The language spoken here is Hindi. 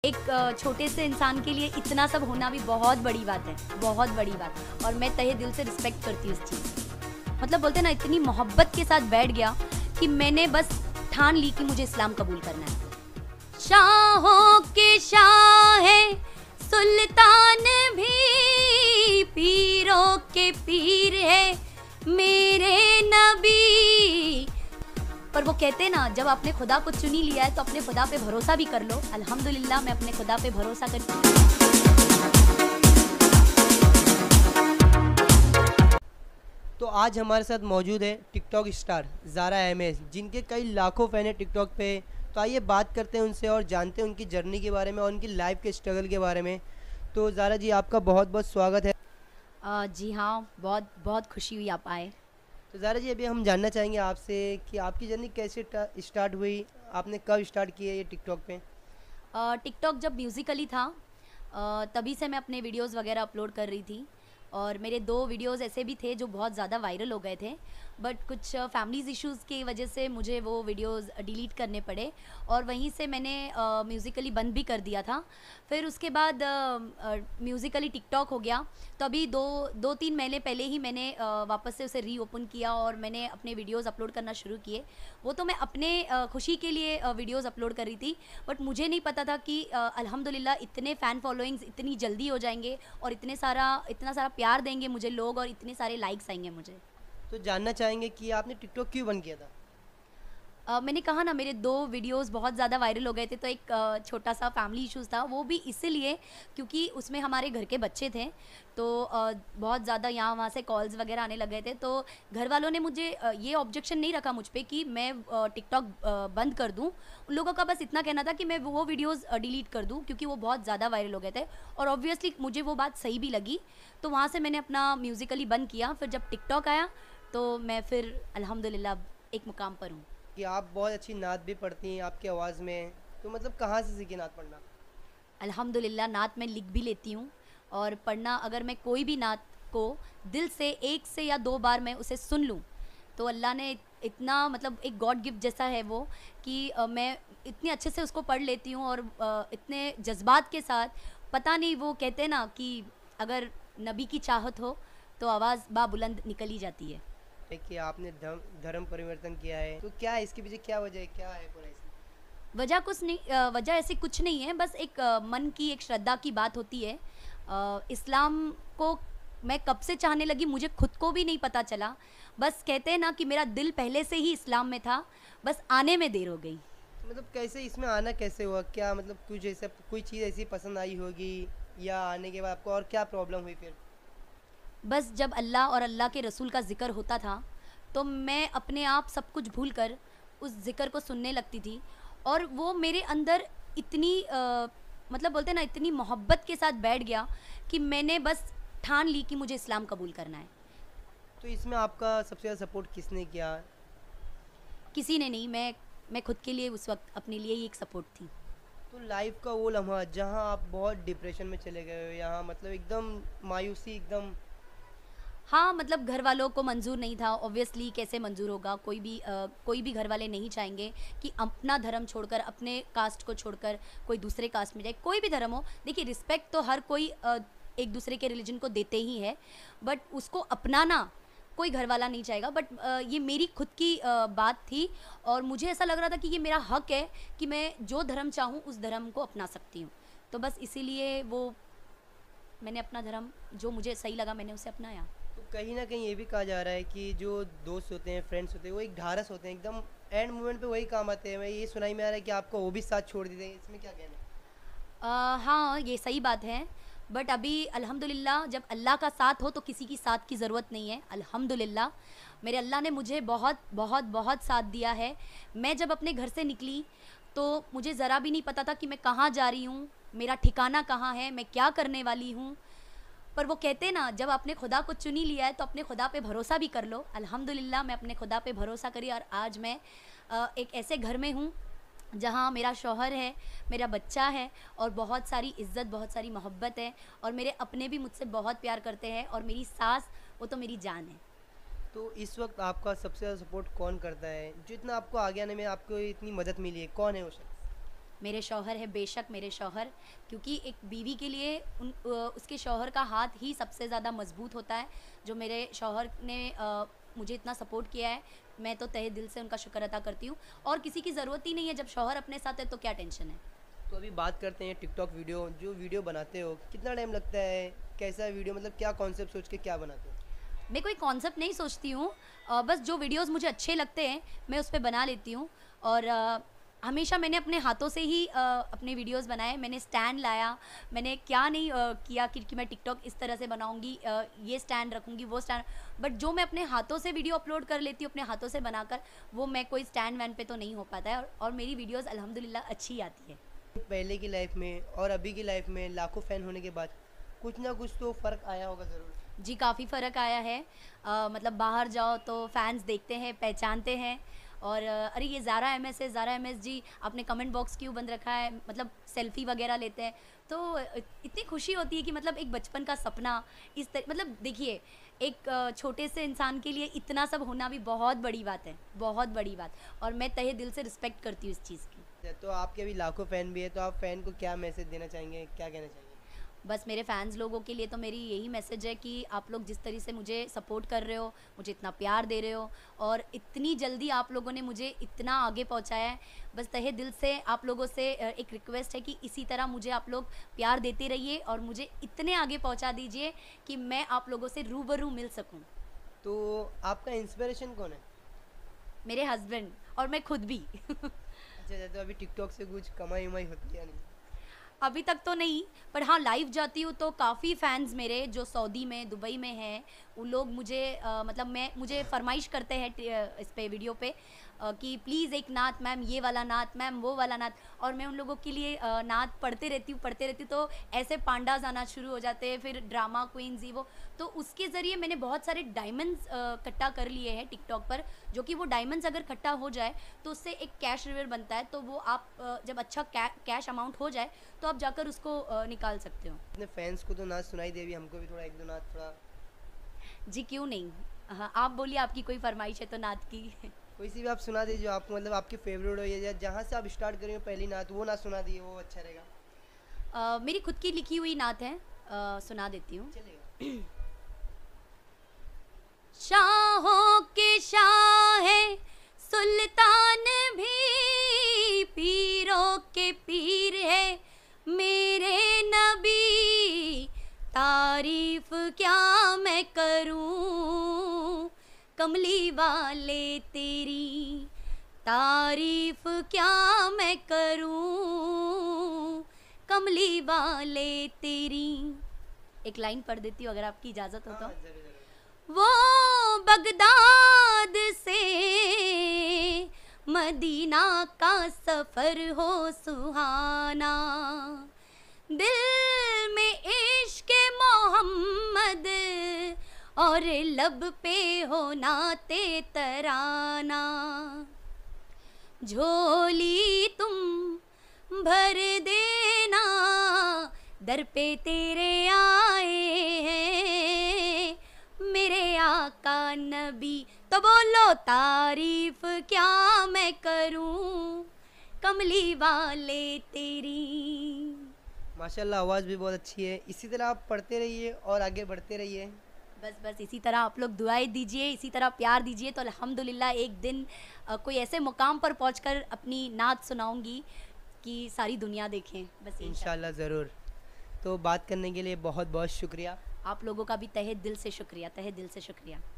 एक छोटे से इंसान के लिए इतना सब होना भी बहुत बड़ी बात है, बहुत बड़ी बात। और मैं तहे दिल से रिस्पेक्ट करती हूँ इस चीज़ की। मतलब बोलते हैं ना, इतनी मोहब्बत के साथ बैठ गया कि मैंने बस ठान ली कि मुझे इस्लाम कबूल करना है। शाहों के शाह है सुल्तान भी, पीरों के पीर है मेरे नबी। पर वो कहते हैं ना, जब आपने खुदा को चुनी लिया है तो अपने खुदा पे भरोसा भी कर लो। अल्हम्दुलिल्लाह मैं अपने खुदा पे भरोसा करती हूँ। तो आज हमारे साथ मौजूद है टिकटॉक स्टार ज़ारा अहमद, जिनके कई लाखों फ़ैन हैं टिकटॉक पे। तो आइए बात करते हैं उनसे और जानते हैं उनकी जर्नी के बारे में और उनकी लाइफ के स्ट्रगल के बारे में। तो ज़ारा जी, आपका बहुत बहुत स्वागत है। जी हाँ, बहुत बहुत खुशी हुई आप आए। तो ज़ारा जी, अभी हम जानना चाहेंगे आपसे कि आपकी जर्नी कैसे स्टार्ट हुई, आपने कब स्टार्ट किया ये टिकटॉक पे? टिकटॉक जब म्यूज़िकली था तभी से मैं अपने वीडियोस वगैरह अपलोड कर रही थी। और मेरे 2 वीडियोस ऐसे भी थे जो बहुत ज़्यादा वायरल हो गए थे, बट कुछ फैमिलीज़ इश्यूज़ की वजह से मुझे वो वीडियोस डिलीट करने पड़े और वहीं से मैंने म्यूज़िकली बंद भी कर दिया था। फिर उसके बाद म्यूज़िकली टिकटॉक हो गया, तो अभी 2-3 महीने पहले ही मैंने वापस से उसे रीओपन किया और मैंने अपने वीडियोस अपलोड करना शुरू किए। वो तो मैं अपने खुशी के लिए वीडियोस अपलोड कर रही थी, बट मुझे नहीं पता था कि अल्हम्दुलिल्लाह इतने फ़ैन फॉलोइंग्स इतनी जल्दी हो जाएंगे और इतना सारा प्यार देंगे मुझे लोग और इतने सारे लाइक्स आएंगे मुझे। तो जानना चाहेंगे कि आपने टिकटॉक क्यों बंद किया था? मैंने कहा ना, मेरे 2 वीडियोस बहुत ज़्यादा वायरल हो गए थे, तो एक छोटा सा फैमिली इश्यूज़ था। वो भी इसीलिए क्योंकि उसमें हमारे घर के बच्चे थे, तो बहुत ज़्यादा यहाँ वहाँ से कॉल्स वगैरह आने लग गए थे। तो घर वालों ने मुझे ये ऑब्जेक्शन नहीं रखा मुझ पे कि मैं टिकटॉक बंद कर दूँ। उन लोगों का बस इतना कहना था कि मैं वो वीडियोज़ डिलीट कर दूँ क्योंकि वो बहुत ज़्यादा वायरल हो गए थे। और ऑब्वियसली मुझे वो बात सही भी लगी, तो वहाँ से मैंने अपना म्यूज़िकली बंद किया। फिर जब टिकटॉक आया तो मैं फिर अल्हम्दुलिल्लाह एक मुकाम पर हूँ। कि आप बहुत अच्छी नात भी पढ़ती हैं आपकी आवाज़ में, तो मतलब कहाँ से सीखी नात पढ़ना? अल्हम्दुलिल्लाह नात मैं लिख भी लेती हूँ और पढ़ना, अगर मैं कोई भी नात को दिल से 1 से या 2 बार मैं उसे सुन लूँ तो अल्लाह ने इतना, मतलब एक गॉड गिफ्ट जैसा है वो, कि मैं इतने अच्छे से उसको पढ़ लेती हूँ और इतने जज्बात के साथ। पता नहीं, वो कहते हैं ना कि अगर नबी की चाहत हो तो आवाज़ बाबुलंद निकल ही जाती है। कि आपने धर्म परिवर्तन किया है, तो क्या है इसके पीछे, क्या वजह है, क्या है पूरा इसमें? वजह कुछ नहीं, वजह ऐसी कुछ नहीं है, बस एक मन की एक श्रद्धा की बात होती है। इस्लाम को मैं कब से चाहने लगी मुझे खुद को भी नहीं पता चला। बस कहते हैं ना कि मेरा दिल पहले से ही इस्लाम में था, बस आने में देर हो गई। तो मतलब कैसे इसमें आना कैसे हुआ, क्या मतलब कुछ ऐसा कोई चीज़ ऐसी पसंद आई होगी, या आने के बाद आपको और क्या प्रॉब्लम हुई फिर? बस जब अल्लाह और अल्लाह के रसूल का ज़िक्र होता था तो मैं अपने आप सब कुछ भूल कर उस ज़िक्र को सुनने लगती थी। और वो मेरे अंदर इतनी मतलब बोलते हैं ना, इतनी मोहब्बत के साथ बैठ गया कि मैंने बस ठान ली कि मुझे इस्लाम कबूल करना है। तो इसमें आपका सबसे ज़्यादा सपोर्ट किसने किया? किसी ने नहीं, मैं खुद के लिए उस वक्त अपने लिए ही एक सपोर्ट थी। तो लाइफ का वो लम्हा जहाँ आप बहुत डिप्रेशन में चले गए हो, यहाँ मतलब एकदम मायूसी एकदम। हाँ, मतलब घर वालों को मंज़ूर नहीं था, ऑब्वियसली कैसे मंज़ूर होगा? कोई भी घर वाले नहीं चाहेंगे कि अपना धर्म छोड़कर, अपने कास्ट को छोड़कर कोई दूसरे कास्ट में जाए। कोई भी धर्म हो, देखिए रिस्पेक्ट तो हर कोई एक दूसरे के रिलीजन को देते ही है, बट उसको अपनाना कोई घर वाला नहीं चाहेगा। बट ये मेरी खुद की बात थी और मुझे ऐसा लग रहा था कि ये मेरा हक है कि मैं जो धर्म चाहूँ उस धर्म को अपना सकती हूँ। तो बस इसीलिए वो मैंने अपना धर्म, जो मुझे सही लगा मैंने उसे अपनाया। तो कहीं ना कहीं ये भी कहा जा रहा है कि जो दोस्त होते हैं, फ्रेंड्स होते हैं, वो एक ढारस होते हैं, एकदम एंड मोमेंट पे वही काम आते हैं। मैं ये सुनाई में आ रहा है कि आपको वो भी साथ छोड़ देते हैं, इसमें क्या कहना है? हाँ, ये सही बात है, बट अभी अल्हम्दुलिल्लाह जब अल्लाह का साथ हो तो किसी की साथ की ज़रूरत नहीं है। अल्हम्दुलिल्लाह मेरे अल्लाह ने मुझे बहुत बहुत बहुत साथ दिया है। मैं जब अपने घर से निकली तो मुझे ज़रा भी नहीं पता था कि मैं कहाँ जा रही हूँ, मेरा ठिकाना कहाँ है, मैं क्या करने वाली हूँ। पर वो कहते हैं ना, जब आपने खुदा को चुन ही लिया है तो अपने खुदा पे भरोसा भी कर लो। अल्हम्दुलिल्लाह मैं अपने खुदा पे भरोसा करी और आज मैं एक ऐसे घर में हूँ जहाँ मेरा शौहर है, मेरा बच्चा है और बहुत सारी इज़्ज़त, बहुत सारी मोहब्बत है। और मेरे अपने भी मुझसे बहुत प्यार करते हैं और मेरी सास, वो तो मेरी जान है। तो इस वक्त आपका सबसे ज़्यादा सपोर्ट कौन करता है, जो इतना आपको आगे आने में आपको इतनी मदद मिली है, कौन है वो शख्स? मेरे शौहर है, बेशक मेरे शौहर, क्योंकि एक बीवी के लिए उसके शौहर का हाथ ही सबसे ज़्यादा मजबूत होता है। जो मेरे शौहर ने मुझे इतना सपोर्ट किया है, मैं तो तहे दिल से उनका शुक्र अदा करती हूँ। और किसी की ज़रूरत ही नहीं है, जब शौहर अपने साथ है तो क्या टेंशन है। तो अभी बात करते हैं टिकटॉक वीडियो, जो वीडियो बनाते हो कितना टाइम लगता है, कैसा वीडियो, मतलब क्या कॉन्सेप्ट सोच के क्या बनाते हो? मैं कोई कॉन्सेप्ट नहीं सोचती हूँ, बस जो वीडियोस मुझे अच्छे लगते हैं मैं उस पे बना लेती हूँ। और हमेशा मैंने अपने हाथों से ही अपने वीडियोस बनाए। मैंने स्टैंड लाया, मैंने क्या नहीं किया कि मैं टिकटॉक इस तरह से बनाऊँगी, ये स्टैंड रखूँगी, वो स्टैंड, बट जो मैं अपने हाथों से वीडियो अपलोड कर लेती हूँ अपने हाथों से बनाकर, वो मैं कोई स्टैंड वैन पे तो नहीं हो पाता है। और मेरी वीडियोज़ अल्हम्दुलिल्लाह अच्छी आती है। पहले की लाइफ में और अभी की लाइफ में लाखों फ़ैन होने के बाद कुछ ना कुछ तो फ़र्क आया होगा ज़रूर। जी, काफ़ी फ़र्क आया है। मतलब बाहर जाओ तो फैंस देखते हैं, पहचानते हैं। और अरे ये ज़ारा एमएस है, ज़ारा एमएस जी, आपने कमेंट बॉक्स क्यों बंद रखा है, मतलब सेल्फ़ी वगैरह लेते हैं। तो इतनी खुशी होती है कि मतलब एक बचपन का सपना मतलब देखिए, एक छोटे से इंसान के लिए इतना सब होना भी बहुत बड़ी बात है, बहुत बड़ी बात। और मैं तहे दिल से रिस्पेक्ट करती हूँ इस चीज़ की। तो आपके अभी लाखों फ़ैन भी है, तो आप फ़ैन को क्या मैसेज देना चाहेंगे, क्या कहना चाहेंगे? बस मेरे फैंस लोगों के लिए तो मेरी यही मैसेज है कि आप लोग जिस तरीके से मुझे सपोर्ट कर रहे हो, मुझे इतना प्यार दे रहे हो और इतनी जल्दी आप लोगों ने मुझे इतना आगे पहुंचाया है, बस तहे दिल से आप लोगों से एक रिक्वेस्ट है कि इसी तरह मुझे आप लोग प्यार देते रहिए और मुझे इतने आगे पहुंचा दीजिए कि मैं आप लोगों से रूबरू मिल सकूं। तो आपका इंस्पिरेशन कौन है? मेरे हस्बैंड और मैं खुद भी। अच्छा, तो अभी टिकटॉक से कुछ कमाई वमाई होती है या नहीं? अभी तक तो नहीं, पर हाँ लाइव जाती हूँ तो काफ़ी फ़ैन्स मेरे जो सऊदी में, दुबई में हैं, वो लोग मुझे मतलब मुझे फ़रमाइश करते हैं इस पे वीडियो पे कि प्लीज़ एक नात मैम, ये वाला नात मैम, वो वाला नात। और मैं उन लोगों के लिए नात पढ़ते रहती हूँ तो ऐसे पांडाज आना शुरू हो जाते हैं, फिर ड्रामा क्वीन्स ये वो। तो उसके ज़रिए मैंने बहुत सारे डायमंड्स इकट्ठा कर लिए हैं टिकटॉक पर, जो कि वो डायमंड्स अगर इकट्ठा हो जाए तो उससे एक कैश रिवॉर्ड बनता है। तो वो आप जब अच्छा कैश अमाउंट हो जाए तो आप जाकर उसको निकाल सकते हो। अपने फैंस को तो नाच सुनाई दे, भी हमको भी थोड़ा एक दो नाच थोड़ा। जी क्यों नहीं। हाँ, आप बोलिए, आपकी कोई फरमाइश है तो नात की। कोई सी भी आप सुना दीजिए, जो आपको मतलब आपकी फेवरेट हो, या जहाँ से आप स्टार्ट करें पहली नात, वो नाच सुना दिए, वो अच्छा रहेगा। मेरी खुद की लिखी हुई नात है, सुना देती हूँ। चलेगा। शाहों के शाह है सुल्तान भी, पीरों के पीर है मेरे नबी, तारीफ क्या मैं करूं कमली वाले तेरी, तारीफ क्या मैं करूं कमली वाले तेरी। एक लाइन पढ़ देती हूँ अगर आपकी इजाज़त हो तो। हाँ, ज़रूर ज़रूर। वो बगदाद से मदीना का सफर हो सुहाना, दिल में इश्क मोहम्मद और लब पे हो नाते तराना, झोली तुम भर देना दर पे तेरे आए हैं मेरे आका नबी, तो बोलो तारीफ क्या मैं करूं कमली वाले तेरी। माशाल्लाह, आवाज़ भी बहुत अच्छी है। इसी तरह आप पढ़ते रहिए और आगे बढ़ते रहिए। बस इसी तरह आप लोग दुआएं दीजिए, इसी तरह प्यार दीजिए, तो अल्हम्दुलिल्लाह एक दिन कोई ऐसे मुकाम पर पहुंचकर अपनी नात सुनाऊंगी कि सारी दुनिया देखें। बस इंशाल्लाह ज़रूर। तो बात करने के लिए बहुत बहुत शुक्रिया। आप लोगों का भी तहे दिल से शुक्रिया, तहे दिल से शुक्रिया।